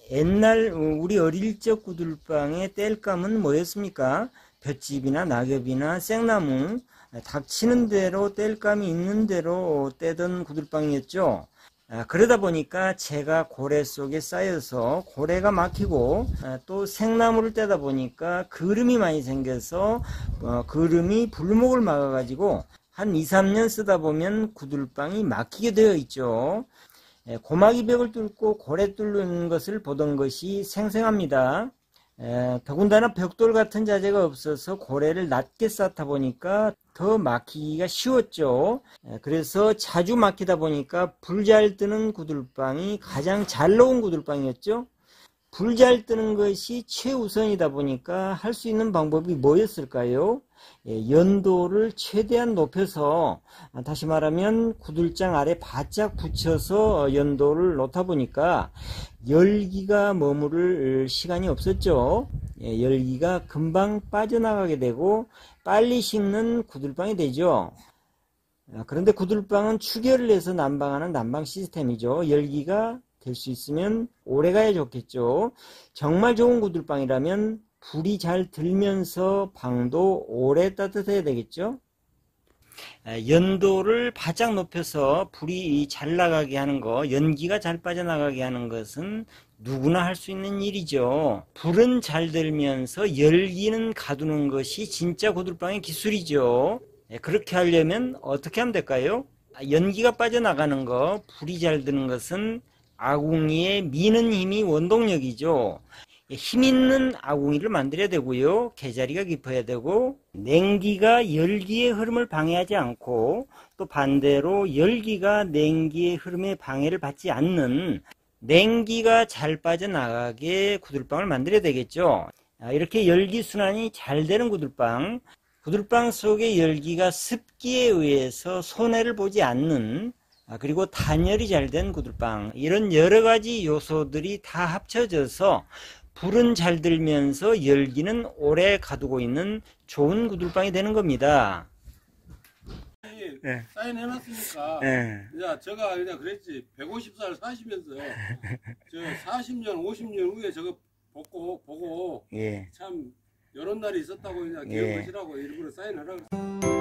옛날 우리 어릴 적 구들방의 땔감은 뭐였습니까? 볏짚이나 낙엽이나 생나무, 닥치는 대로 땔감이 있는 대로 떼던 구들방이었죠. 그러다 보니까 채가 고래 속에 쌓여서 고래가 막히고, 또 생나무를 떼다 보니까 그름이 많이 생겨서 그름이 불목을 막아가지고 한 2, 3년 쓰다 보면 구들방이 막히게 되어 있죠. 고막이 벽을 뚫고 고래 뚫는 것을 보던 것이 생생합니다. 더군다나 벽돌 같은 자재가 없어서 고래를 낮게 쌓다 보니까 더 막히기가 쉬웠죠. 그래서 자주 막히다 보니까 불 잘 뜨는 구들방이 가장 잘 나온 구들방이었죠. 불 잘 뜨는 것이 최우선이다 보니까 할 수 있는 방법이 뭐였을까요? 연도를 최대한 높여서, 다시 말하면 구들장 아래 바짝 붙여서 연도를 놓다 보니까 열기가 머무를 시간이 없었죠. 열기가 금방 빠져나가게 되고 빨리 식는 구들방이 되죠. 그런데 구들방은 추결을 해서 난방하는 난방 시스템이죠. 열기가 될 수 있으면 오래가야 좋겠죠. 정말 좋은 구들방이라면 불이 잘 들면서 방도 오래 따뜻해야 되겠죠. 연도를 바짝 높여서 불이 잘 나가게 하는 거, 연기가 잘 빠져나가게 하는 것은 누구나 할 수 있는 일이죠. 불은 잘 들면서 열기는 가두는 것이 진짜 구들방의 기술이죠. 그렇게 하려면 어떻게 하면 될까요? 연기가 빠져나가는 거, 불이 잘 드는 것은 아궁이에 미는 힘이 원동력이죠. 힘 있는 아궁이를 만들어야 되고요. 개자리가 깊어야 되고, 냉기가 열기의 흐름을 방해하지 않고, 또 반대로 열기가 냉기의 흐름에 방해를 받지 않는 냉기가 잘 빠져나가게 구들방을 만들어야 되겠죠. 이렇게 열기 순환이 잘 되는 구들방, 구들방 속의 열기가 습기에 의해서 손해를 보지 않는, 그리고 단열이 잘 된 구들방, 이런 여러 가지 요소들이 다 합쳐져서 불은 잘 들면서 열기는 오래 가두고 있는 좋은 구들방이 되는 겁니다. 네. 사인 해놨으니까, 네. 야, 제가 그냥 그랬지. 150살 사시면서, 저 40년, 50년 후에 저거 보고, 예. 참, 이런 날이 있었다고 그냥 예. 기억하시라고 일부러 사인하라고.